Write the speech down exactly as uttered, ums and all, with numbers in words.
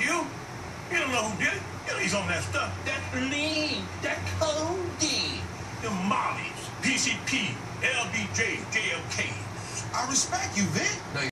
you. You don't know who did it. You know he's on that stuff. That's lean. That's codeine. The Mollies, P C P, L B J, J L K. I respect you, Vic. No,